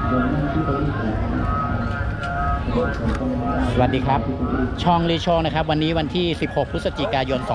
สวัสดีครับช่องรีโชคนะครับวันนี้วันที่16พฤศจิกายน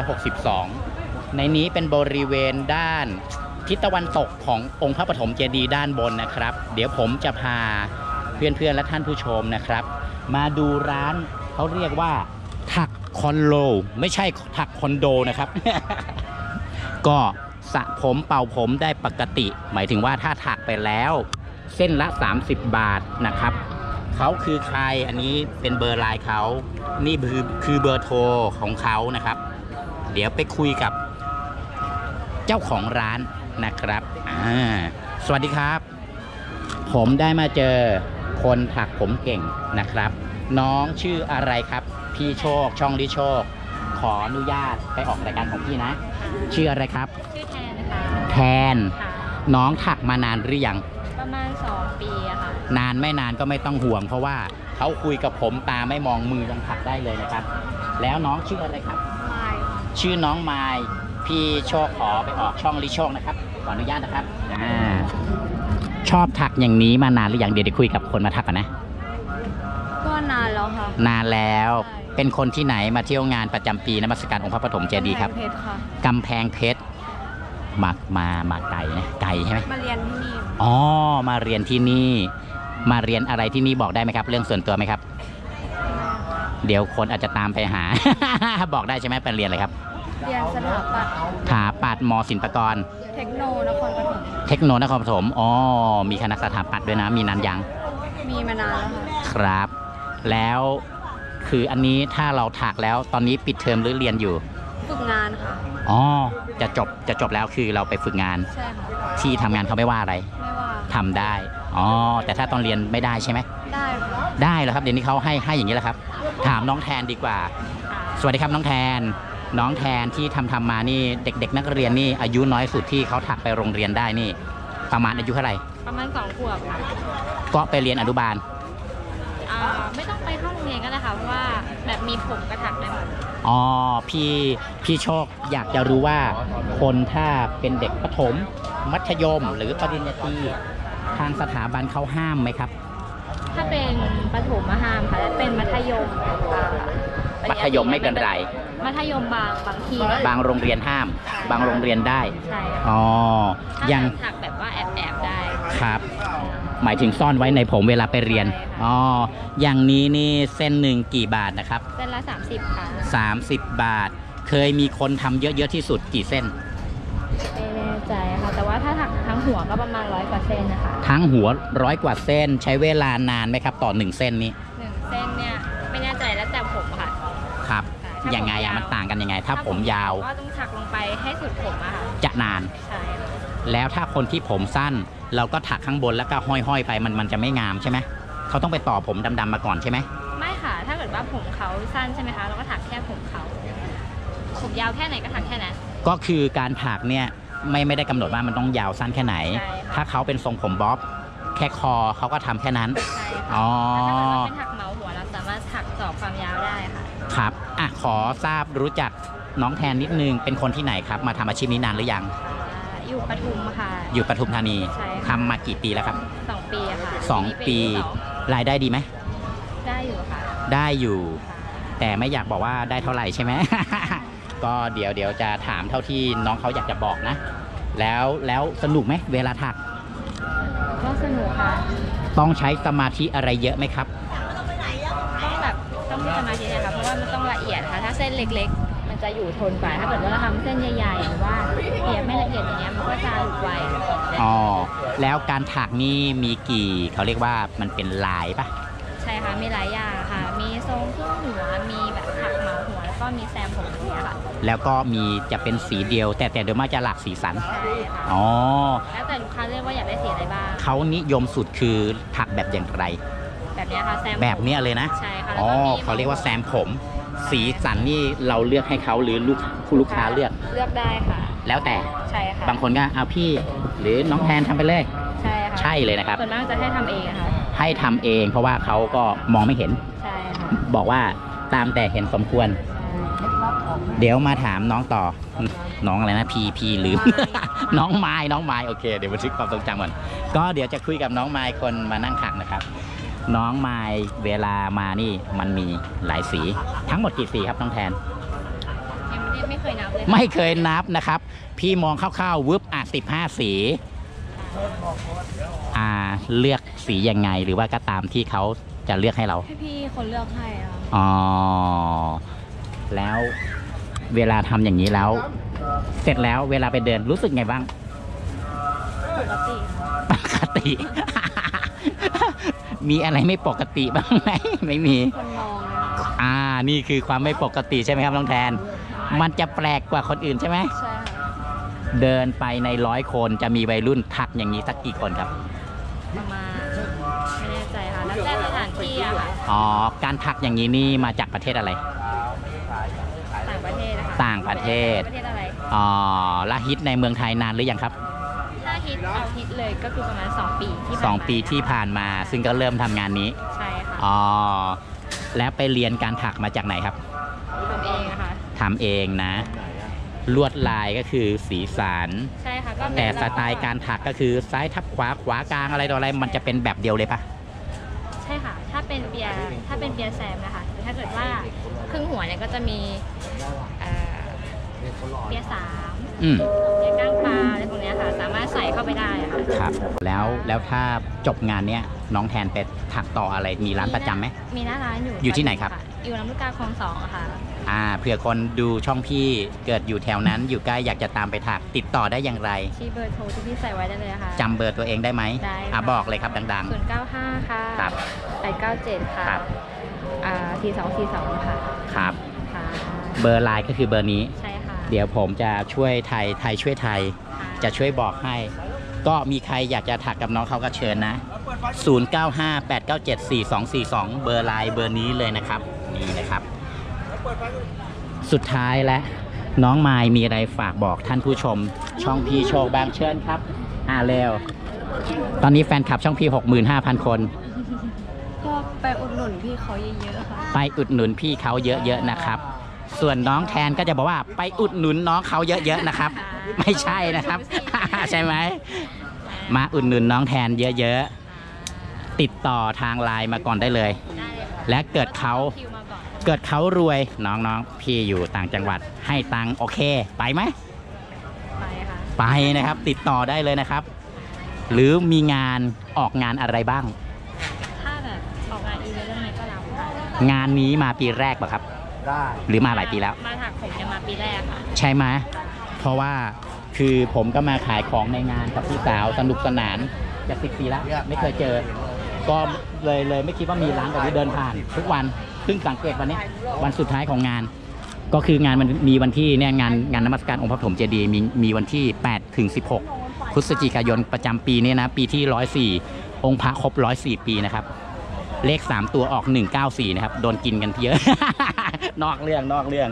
2562ในนี้เป็นบริเวณด้านทิศตะวันตกขององค์พระปฐมเจดีย์ด้านบนนะครับเดี๋ยวผมจะพาเพื่อนๆและท่านผู้ชมนะครับมาดูร้านเขาเรียกว่าถักคอนโดไม่ใช่ถักคอนโดนะครับ ก็สระผมเป่าผมได้ปกติหมายถึงว่าถ้าถักไปแล้วเส้นละ30 บาทนะครับเขาคือใครอันนี้เป็นเบอร์ไลน์เขานี่คือเบอร์โทรของเขานะครับเดี๋ยวไปคุยกับเจ้าของร้านนะครับสวัสดีครับผมได้มาเจอคนถักผมเก่งนะครับน้องชื่ออะไรครับพี่โชคช่องลิโชคขออนุญาตไปออกรายการของพี่นะชื่ออะไรครับชื่อแทนค่ะแทนน้องถักมานานหรือยังประมาณ2 ปีอะค่ะนานไม่นานก็ไม่ต้องห่วงเพราะว่าเขาคุยกับผมตาไม่มองมือยังถักได้เลยนะครับแล้วน้องชื่ออะไรครับไมค์ชื่อน้องไมค์พี่โชคขอไปออกช่องลิโชคนะครับขออนุญาตนะครับชอบถักอย่างนี้มานานหรือยังเดี๋ยวคุยกับคนมาถักกันนะก็นานแล้วค่ะนานแล้วเป็นคนที่ไหนมาเที่ยวงานประจำปีนมัสการองค์พระปฐมเจดีย์ครับกำแพงเพชรมาไกลนะไกลใช่ไหมมาเรียนที่นี่อ๋อมาเรียนที่นี่มาเรียนอะไรที่นี่บอกได้ไหมครับเรื่องส่วนตัวไหมครับเดี๋ยวคนอาจจะตามไปหา บอกได้ใช่ไหมเป็นเรียนอะไรครับเรียนสถาปัตย์ม.ศิลปากรเทคโนนครปฐมอ๋อมีคณะสถาปัตย์ด้วยนะมีนานยังมีมานานแล้วค่ะครับแล้วคืออันนี้ถ้าเราถักแล้วตอนนี้ปิดเทอมหรือเรียนอยู่ฝึกงานค่ะอ๋อจะจบแล้วคือเราไปฝึกงานใช่ค่ะที่ทำงานเขาไม่ว่าอะไรไม่ว่าทำได้อ๋อแต่ถ้าตอนเรียนไม่ได้ใช่ไหมได้ค่ะได้แล้วครับเดี๋ยวนี้เขาให้อย่างนี้แหละครับถามน้องแทนดีกว่าสวัสดีครับน้องแทนที่ทำมานี่เด็กๆนักเรียนนี่อายุน้อยสุดที่เขาถักไปโรงเรียนได้นี่ประมาณอายุเท่าไหร่ประมาณ2 ขวบค่ะก็ไปเรียนอนุบาลไม่ต้องไปเข้าโรงเรียนก็ได้ค่ะเพราะว่าแบบมีผมกระถักได้หมดอ๋อพี่โชคอยากจะรู้ว่าคนถ้าเป็นเด็กประถมมัธยมหรือปริญญาตรีทางสถาบันเขาห้ามไหมครับถ้าเป็นประถมห้ามค่ะแต่เป็นมัธยมไม่เป็นไรมัธยมบางทีบางโรงเรียนห้ามบางโรงเรียนได้ใช่อ๋อยังถักแบบว่าแอบได้ครับหมายถึงซ่อนไว้ในผมเวลาไปเรียนอ๋ออย่างนี้นี่เส้นหนึ่งกี่บาทนะครับเส้นละ30ค่ะ 30 บาทเคยมีคนทำเยอะๆที่สุดกี่เส้นไม่แน่ใจค่ะแต่ว่าถ้าถักทั้งหัวก็ประมาณ100 กว่าเส้นนะคะทั้งหัว100 กว่าเส้นใช้เวลานานไหมครับต่อ1เส้นนี้ 1เส้นเนี่ยไม่แน่ใจแล้วแต่ผมค่ะครับยังไงมันต่างกันยังไงถ้าผมยาวก็ต้องถักลงไปให้สุดผมอะค่ะจะนานใช่แล้วถ้าคนที่ผมสั้นเราก็ถักข้างบนแล้วก็ห้อยๆไปมันจะไม่งามใช่ไหมเขาต้องไปต่อผมดำๆมาก่อนใช่ไหมไม่ค่ะถ้าเกิดว่าผมเขาสั้นใช่ไหมคะเราก็ถักแค่ผมเขาผมยาวแค่ไหนก็ถักแค่นั้นก็คือการถักเนี่ยไม่ได้กำหนดว่ามันต้องยาวสั้นแค่ไหนถ้าเขาเป็นทรงผมบ๊อบแค่คอเขาก็ทำแค่นั้นอ๋อถ้าเกิดว่าเป็นถักเหมาหัวเราสามารถถักต่อความยาวได้ค่ะครับขอทราบรู้จักน้องแทนนิดนึงเป็นคนที่ไหนครับมาทำอาชีพนี้นานหรือยังอยู่ปทุมค่ะอยู่ปทุมธานีทำมากี่ปีแล้วครับ 2 ปีค่ะ 2 ปีรายได้ดีไหมได้อยู่ค่ะได้อยู่แต่ไม่อยากบอกว่าได้เท่าไหร่ใช่ไหม ก็เดี๋ยวจะถามเท่าที่น้องเขาอยากจะบอกนะแล้วสนุกไหมเวลาถักก็สนุกค่ะต้องใช้สมาธิอะไรเยอะไหมครับต้องมีสมาธินะคะเพราะว่ามันต้องละเอียดค่ะถ้าเส้นเล็กๆมันจะอยู่ทนกว่าถ้าเกิดว่าเราทำเส้นใหญ่ๆหรือว่าละเอียดไม่ละเอียดอย่างเงี้ยมันก็จะหลุดไวอ๋อแล้วการถักนี่มีกี่เขาเรียกว่ามันเป็นลายปะใช่ค่ะมีหลายอย่างค่ะมีทรงครึ่งหัวมีแบบถักเหมาหัวแล้วก็มีแซมผมอย่างเงี้ยค่ะแล้วก็มีจะเป็นสีเดียวแต่โดยมากจะหลากสีสันใช่ค่ะอ๋อแล้วแต่ลูกค้าเลือกว่าอยากได้สีอะไรบ้างเขานิยมสุดคือถักแบบอย่างไรแบบนี้ค่ะแซมแบบนี้เลยนะใช่ค่ะอ๋อเขาเรียกว่าแซมผมสีสันนี่เราเลือกให้เขาหรือลูกค้าเลือกได้ค่ะแล้วแต่ใช่ค่ะบางคนก็เอาพี่หรือน้องแทนทำไปเลยใช่ค่ะใช่เลยนะครับส่วนมากจะให้ทำเองค่ะให้ทำเองเพราะว่าเขาก็มองไม่เห็นใช่ค่ะบอกว่าตามแต่เห็นสมควรเดี๋ยวมาถามน้องต่อ น้องอะไรนะพีลืม น้องไม้โอเคเดี๋ยวบันทึกความทรงจำก่อนก็เดี๋ยวจะคุยกับน้องไม้คนมานั่งถักนะครับ น้องไม้เวลามานี่มันมีหลายสีทั้งหมดกี่สีครับน้องแทนยังไม่เคยนับเลยไม่เคยนับนะครับ พี่มองคร่าวๆวึบ15 สีเลือกสียังไงหรือว่าก็ตามที่เขาจะเลือกให้เราให้พี่คนเลือกให้อะอ๋อแล้วเวลาทำอย่างนี้แล้ว เสร็จแล้วเวลาไปเดินรู้สึกไงบ้างปกติค่ะปกติ มีอะไรไม่ปกติบ้างไหมไม่มีคนมองนะนี่คือความไม่ปกติใช่ไหมครับน้องแทน มันจะแปลกกว่าคนอื่นใช่ไหมใช่ค่ะเดินไปใน100 คนจะมีวัยรุ่นทักอย่างนี้สักกี่คนครับประมาณไม่แน่ใจค่ะแล้วแต่สถานที่อะค่ะการทักอย่างนี้นี่มาจากประเทศอะไรต่างประเทศนะคะต่างประเทศประเทศอะไรแล้วฮิตในเมืองไทยนานหรือยังครับถ้าฮิตเอาฮิตเลยก็คือประมาณ2 ปีที่ผ่านมา 2 ปีที่ผ่านมาซึ่งก็เริ่มทำงานนี้ใช่ค่ะแล้วไปเรียนการถักมาจากไหนครับทำเองอะค่ะทำเองนะ ลวดลายก็คือสีสันใช่ค่ะก็แต่สไตล์การถักก็คือซ้ายทับขวาขวากลางอะไรต่ออะไรมันจะเป็นแบบเดียวเลยปะใช่ค่ะถ้าเป็นเปียร์แซมนะคะแต่ถ้าเกิดว่าครึ่งหัวเนี่ยก็จะมีเปียร์3 อืมเปียร์ก้างปลาอะไรพวกเนี้ยค่ะสามารถใส่เข้าไปได้อะค่ะครับแล้วถ้าจบงานเนี้ยน้องแทนไปถักต่ออะไรมีร้านประจำไหมมีหน้าร้านอยู่อยู่ที่ไหนครับอยู่ลำลูกกาคลอง2อะค่ะเผื่อคนดูช่องพี่เกิดอยู่แถวนั้น อยู่ใกล้อยากจะตามไปถักติดต่อได้อย่างไรที่เบอร์โทรที่พี่ใส่ไว้ได้เลยค่ะจำเบอร์ตัวเองได้ไหมได้ค่ะบอกเลยครับดัง 095 ค่ะครับ 897 ค่ะครับ 4242 ค่ะๆครับค่ะเบอร์ไลน์ก็คือเบอร์นี้ใช่ค่ะเดี๋ยวผมจะช่วยไทยช่วยไทยค่ะจะช่วยบอกให้ ก็มีใครอยากจะถักกับน้องเขาก็เชิญนะ 0958974242 เบอร์ไลน์เบอร์นี้เลยนะครับ นี่นะครับ สุดท้ายและน้องมายมีอะไรฝากบอกท่านผู้ชม ช่องพี่โชคบางเชิญครับเร็ว ตอนนี้แฟนคลับช่องพี่ 65,000 คนก็ไปอุดหนุนพี่เขาเยอะๆค่ะไปอุดหนุนพี่เขาเยอะๆนะครับ ส่วนน้องแทนก็จะบอกว่าไปอุดหนุนน้องเขาเยอะๆนะครับ ไม่ใช่นะครับ ใช่ไหม มาอุดหนุนน้องแทนเยอะๆ ติดต่อทางไลน์มาก่อนได้เลยได้เลยค่ะและเกิดเขาคิวมาก่อนเกิดเขารวยน้องๆพี่อยู่ต่างจังหวัดให้ตังค์โอเค ไปไหมไปค่ะไปนะครับ ติดต่อได้เลยนะครับ หรือมีงานออกงานอะไรบ้างถ้าแบบออกงานอีเวนต์อะไรก็รับค่ะงานนี้มาปีแรกป่ะครับได้หรือมาหลายปีแล้วมาถักผมเนี่ยมาปีแรกค่ะใช่ไหมเพราะว่าคือผมก็มาขายของในงานกับพี่สาวสนุกสนานจะ10 ปีแล้วไม่เคยเจอ ก็เลยไม่คิดว่ามีร้านแบบนี้เดินผ่านทุกวันเพิ่งสังเกตวันนี้วันสุดท้ายของงาน ก็คืองานมันมีวันที่เนี่ยงานนมัสการองค์พระปฐมเจดีย์มีวันที่8 ถึง 16 พฤศจิกายนประจำปีนี้นะปีที่104องค์พระครบ104 ปีนะครับเลข3ตัวออก194นะครับโดนกินกันเยอะ นอกเรื่อง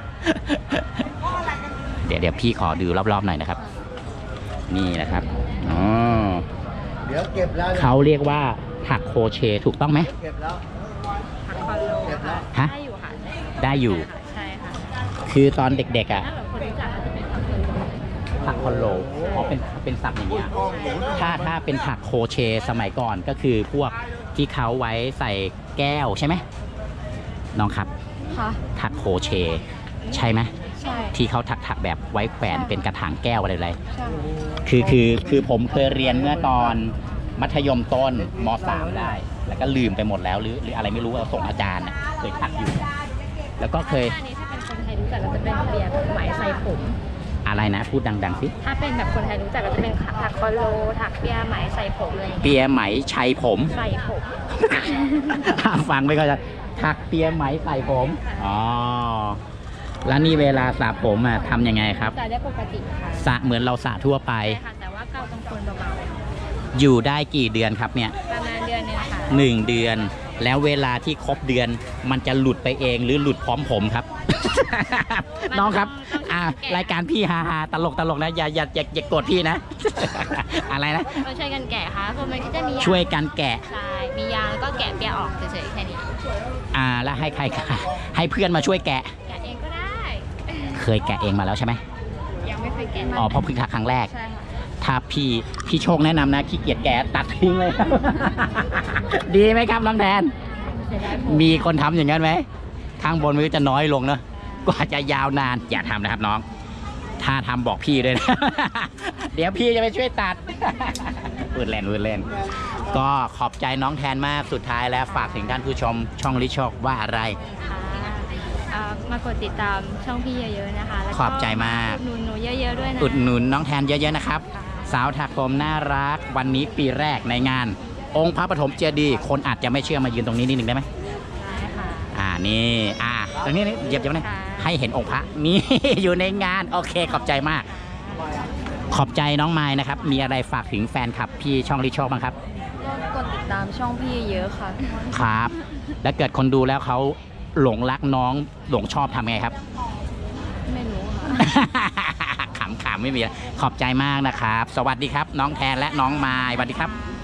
เดี๋ยวพี่ขอดูรอบๆหน่อยนะครับ นี่นะครับอ๋อเดี๋ยวเก็บแล้วเขาเรียกว่าถักโครเชต์ถูกต้องไหมเก็บแล้วถักคอนโลค่ะฮะได้อยู่ค่ะได้อยู่ใช่ค่ะคือตอนเด็กๆอ่ะถ้าแบบคนรู้จักก็จะเป็นถักคอนโลถักคอนโลเป็นศัพท์อย่างเงี้ยถ้าเป็นถักโครเชต์สมัยก่อนก็คือพวกที่เขาไว้ใส่แก้วใช่ไหมน้องครับค่ะถักโครเชต์ใช่ไหมใช่ที่เขาถักแบบไว้แขวนเป็นกระถางแก้วอะไรใช่คือผมเคยเรียนเมื่อตอนมัธยมต้นม .3 ได้ แล้วก็ลืมไปหมดแล้วหรืออะไรไม่รู้ว่าส่งอาจารย์นะเคยถักอยู่ แล้วก็เคยอันนี้ถ้าเป็นคนไทยรู้จักก็จะเป็นเปียร์ไหมใส่ผมอะไรนะพูดดังๆสิถ้าเป็นแบบคนไทยรู้จักก็จะเป็นถักคอนโลถักเปียร์ไหมใส่ผมอะไรอย่างเงี้ยเปียไหมชัยผมใส่ผมฟังไม่ก็จะถักเปียไหมใส่ผมอ๋อแล้วนี่เวลาสระผมอ่ะทำยังไงครับแต่ได้ปกติค่ะสระเหมือนเราสระทั่วไปใช่ค่ะแต่ว่าเกาตรงคนเบาอยู่ได้กี่เดือนครับเนี่ยๆประมาณเดือนนึงค่ะ 1 เดือน แล้วเวลาที่ครบเดือนมันจะหลุดไปเองหรือหลุดพร้อมผมครับ น้องครับรายการพี่ฮาตลกนะอย่ากดพี่นะ อะไรนะก็ช่วยกันแกะค่ะคือมันก็จะมียางช่วยกันแกะใช่มียางแล้วก็แกะเปียร์ออกเฉยๆแค่นี้แล้วให้ใครให้เพื่อนมาช่วยแกะแกะเองก็ได้ยแกะเองมาแล้วใช่ไหมยังไม่เคยแกะอ๋อเพราะเพิ่งทักครั้งแรกใช่ค่ะถ้าพี่โชคแนะนำนะขี้เกียจแกะตัดทิ้งเลยครับ ดีไหมครับน้องแทนเสียดายผมมีคนทำอย่างนั้นไหมข้างบนมันก็จะน้อยลงเนอะกว่าจะยาวนานอย่าทำนะครับน้อง ถ้าทำบอกพี่ด้วยนะ เดี๋ยวพี่จะไปช่วยตัด พูดเล่นก็ขอบใจน้องแทนมากสุดท้ายแล้วฝากถึงท่านผู้ชมช่องลิโชคว่าอะไรมากดติดตามช่องพี่เยอะๆนะคะแล้วก็ขอบใจมากอุดหนุนหนูเยอะๆด้วยนะอุดหนุนน้องแทนเยอะๆนะครับ สาวถักผมน่ารักวันนี้ปีแรกในงาน องค์พระปฐมเจดีย์คนอาจจะไม่เชื่อมายืนตรงนี้นิดหนึ่งได้ไหมได้ค่ะนี่ตรงนี้เหยียบๆนะค่ะให้เห็นองค์พระนี่ อยู่ในงานโอเคขอบใจมาก ขอบใจน้องไม้นะครับ มีอะไรฝากถึงแฟนคลับพี่ช่องลิโชคบ้างครับก็กดติดตามช่องพี่เยอะค่ะครับ แล้วเกิดคนดูแล้วเขาหลงรักน้องหลงชอบทำไงครับไม่รู้ค่ะขำๆไม่มีอะไรขอบใจมากนะครับ สวัสดีครับ น้องแทนและน้องไม้สวัสดีครับ